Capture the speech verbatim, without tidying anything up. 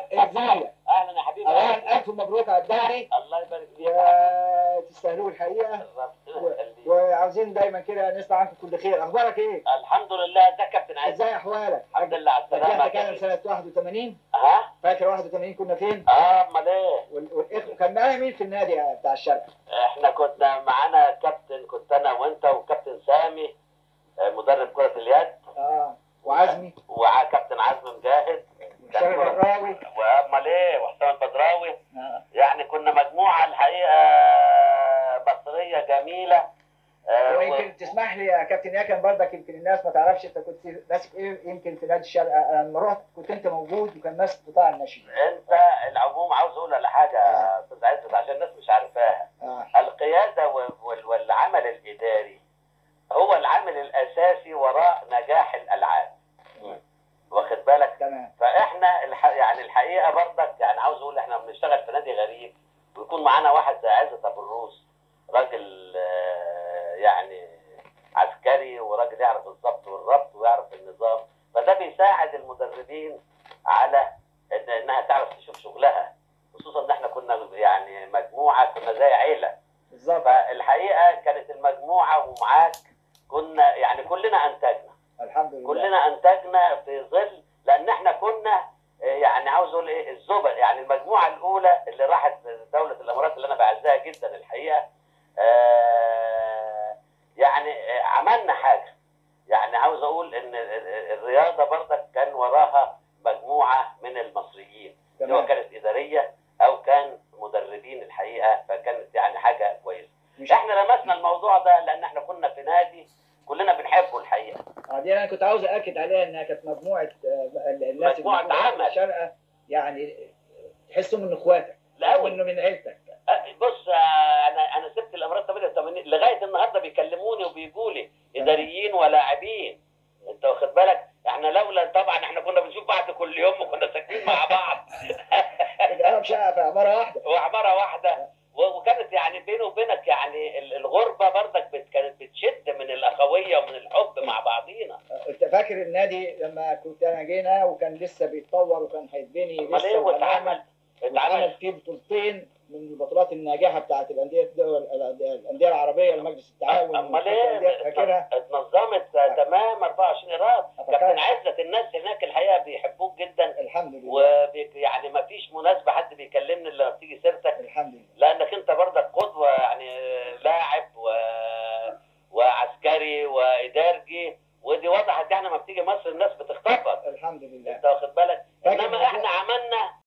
ازيك؟ اهلا يا حبيبي. اولا الف مبروك على الدوري. الله يبارك فيك. وتستاهلوه الحقيقه. ربنا و... يخليك. وعاوزين دايما كده نسمع عنكم كل خير. اخبارك ايه؟ الحمد لله. ازيك يا كابتن عايز؟ ازاي احوالك؟ الحمد لله على السلامه. رجعت كده سنه واحد وثمانين؟ ها؟ فاكر واحد وثمانين كنا فين؟ اه امال ايه؟ وال... والاخوه كان معايا مين في النادي بتاع الشرق؟ احنا كنا معانا كابتن، كنت انا وانت وكابتن سامي مدرب كره اليد. اه وعزمي وكابتن عزمي مجاهد وحسام البدراوي. وامال ايه وحسام البدراوي. آه. يعني كنا مجموعه الحقيقه مصريه جميله. آه ويمكن و... تسمح لي يا كابتن ياكن برضك، يمكن الناس ما تعرفش انت كنت ماسك ايه يمكن في نادي الشرق. لما رحت كنت انت موجود وكان ماسك قطاع الناشئين. انت العموم عاوز اقول على حاجه يا استاذ عزت عشان الناس مش عارفاها. آه. القياده وال... والعمل الاداري هو العامل الاساسي وراء نجاح الالعاب. واخد بالك؟ تمام. فاحنا الح... يعني الحقيقه برضك يعني عاوز اقول احنا بنشتغل في نادي غريب ويكون معانا واحد زي عزت ابو الروس، راجل يعني عسكري وراجل يعرف الضبط والربط ويعرف النظام، فده بيساعد المدربين على إن انها تعرف تشوف شغلها، خصوصا ان احنا كنا يعني مجموعه كنا زي عيله. بالظبط. فالحقيقه كانت المجموعه ومعاك كنا يعني كلنا انتجنا. الحمد لله. كلنا انتجنا في ظل، لان احنا كنا يعني عاوز اقول ايه الزبد، يعني المجموعه الاولى اللي راحت دوله الامارات اللي انا بعزها جدا الحقيقه. آه يعني عملنا حاجه، يعني عاوز اقول ان الرياضه برضك كان وراها مجموعه من المصريين سواء كانت اداريه او كان مدربين الحقيقه، فكانت يعني حاجه كويسه. احنا لمسنا الموضوع ده لان احنا كنا في نادي كلنا بنحبه الحقيقه. اه دي انا كنت عاوز اكد عليها انها كانت مجموعه الناس مجموعه عمل الشارقه، يعني تحسهم من اخواتك لا وانه من عيلتك. بص انا انا سبت الامارات ثمانية وثمانين لغايه النهارده بيكلموني وبيجوا لي اداريين ولاعبين. انت واخد بالك؟ احنا لولا طبعا احنا كنا بنشوف بعض كل يوم وكنا ساكنين مع بعض. انا شقه في عماره واحده. وعماره واحده وكانت يعني بيني وبينك يعني الغربه برضك كانت بتشد من الاخويه ومن الحب مع بعضينا. انت فاكر النادي لما كنت انا جينا وكان لسه بيتطور وكان هيتبني لسه ليه واتعمل اتعمل فيه بطولتين من البطولات الناجحه بتاعت الانديه الانديه العربيه لمجلس التعاون. امال ايه فاكرها؟ اتنظمت تمام أربعة وعشرين ايراد. كابتن عزت الناس هناك الحقيقه بيحبوك جدا الحمد لله. ويعني ما فيش مناسبه حد بيكلمني الا لما بتيجي سيرتك الحمد لله، لانك انت برضك